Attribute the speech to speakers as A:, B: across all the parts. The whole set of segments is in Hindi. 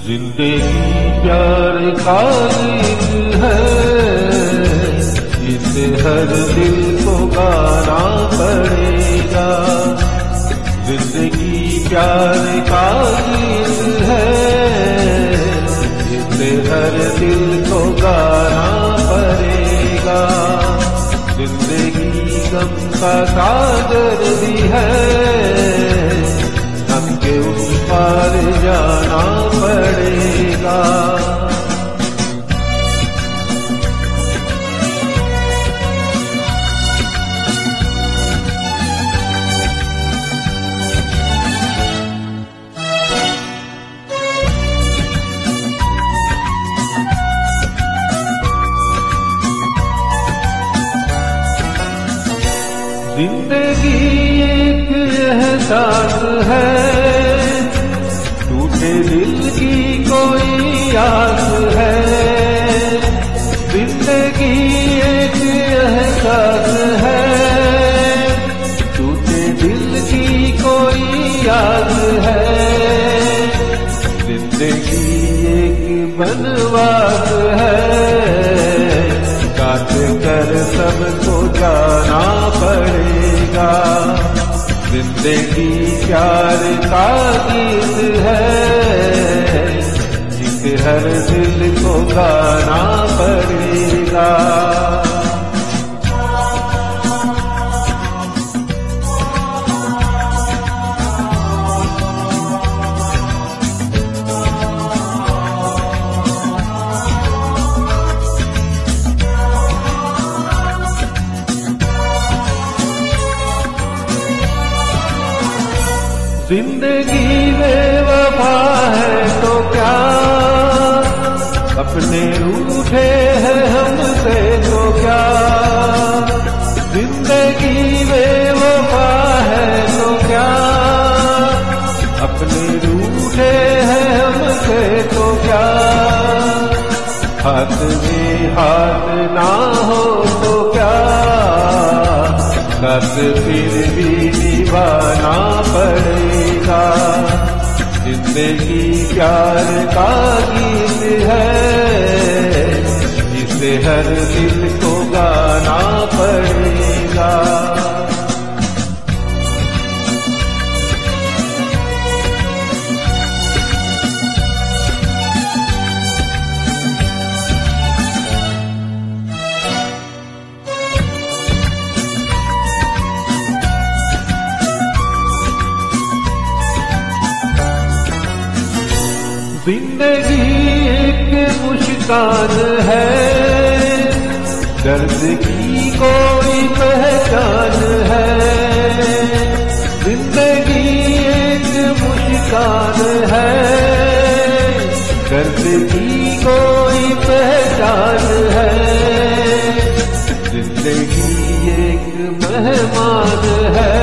A: जिंदगी प्यार का गीत है, इसे हर दिल को गाना पड़ेगा। जिंदगी प्यार का गीत है, इसे हर दिल को गाना पड़ेगा। जिंदगी गम का सागर भी है, गम के उस पार जाना पड़ेगा। जिंदगी एक एहसास है, टूटे दिल की कोई आस है। जिंदगी एक एहसास है, टूटे दिल की कोई आस है। जिंदगी एक बनवास है, काट कर सबको जाना पड़ेगा। जिंदगी प्यार का गीत है, जिसे हर दिल को गाना पड़ेगा। जिंदगी बेवफा है तो क्या, अपने रूठे हैं हमसे तो क्या। जिंदगी बेवफा है तो क्या, अपने रूठे हैं हमसे तो क्या। हाथ में हाथ ना हो तो क्या, साथ फिर भी निभाना पड़ेगा। जिंदगी प्यार का गीत है, जिसे हर दिल को गाना पड़ेगा। जिंदगी एक मुस्कान है, दर्द की कोई पहचान है। जिंदगी एक मुस्कान है, दर्द की कोई पहचान है। जिंदगी एक मेहमान है,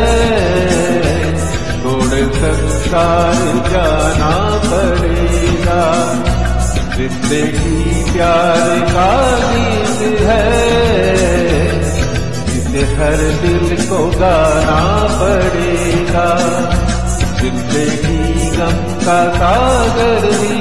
A: छोड़ संसार जाना पड़ेगा। जिंदगी प्यार का गीत है, जिसे हर दिल को गाना पड़ेगा। जिंदगी गम का सागर